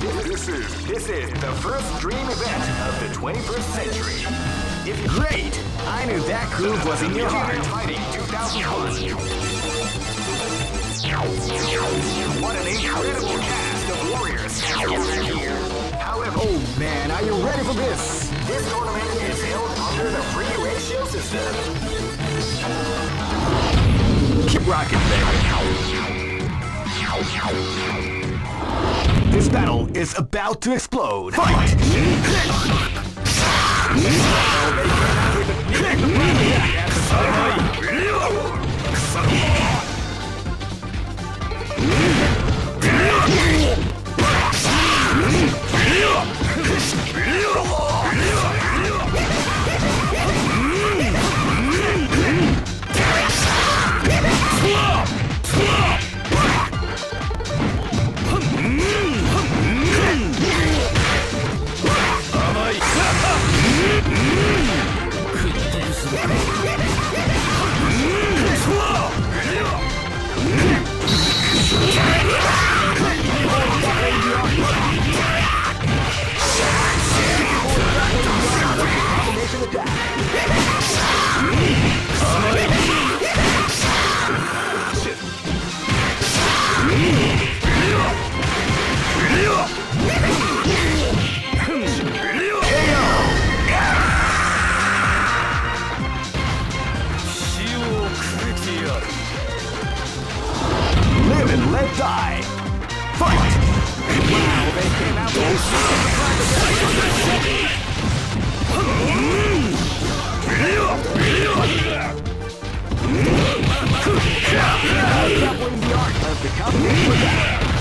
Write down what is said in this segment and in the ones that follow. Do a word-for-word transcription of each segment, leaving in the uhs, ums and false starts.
This is this is the first dream event of the twenty-first century. If you great, I knew that groove was in your heart. Fighting two thousand one. What an incredible cast of warriors gathered here. However, oh man, are you ready for this? This tournament is held under the free ratio system. Keep rocking, baby. This battle is about to explode. Fight! Live and let die. Fight! Wow, they came out with the art of the combination.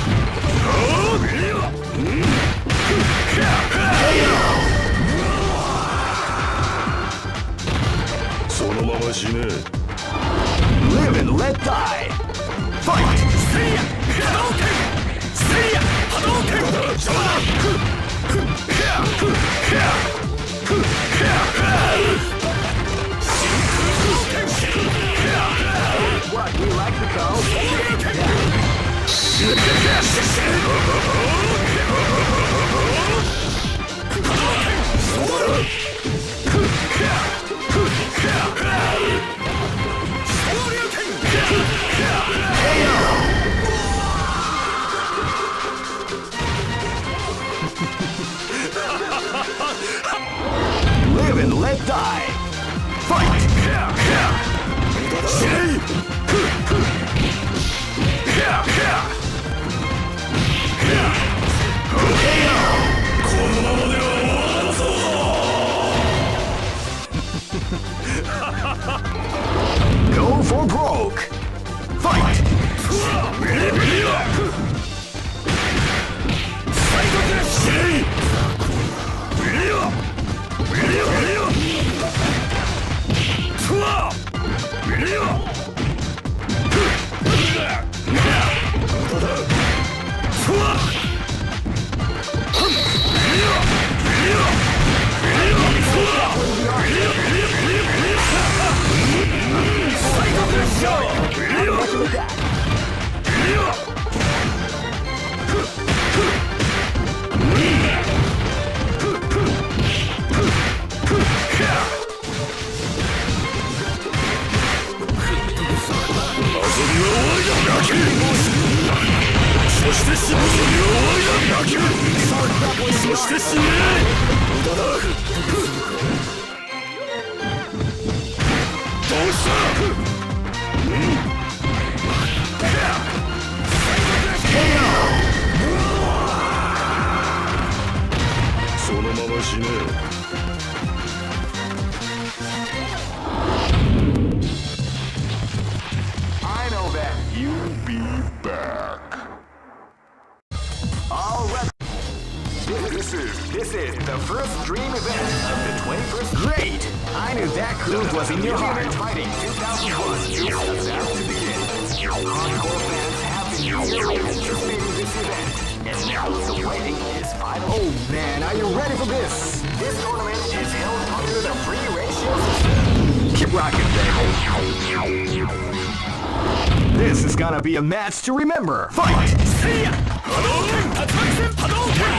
Live and let die. Fight! See ya! Hadouken! See ya! Hadouken! What, you like the call? Live and let die. Fight! Go for broke. Fight! I know that you'll be back. All right. This is this is the first dream event of the twenty-first. Great! I knew that groove was in your heart. Fighting two thousand one is about to begin. Hardcore fans have been eagerly anticipating this event, and now the waiting is final. Oh man, are you ready for this? This tournament is held under the free ratio system. Keep rocking, baby. This is gonna be a match to remember. Fight! See ya! Hadouken! Hadouken! Hadouken!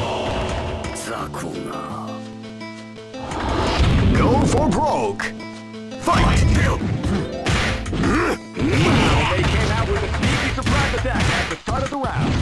Go for broke. Fight! They came out with a sneaky surprise attack at the start of the round.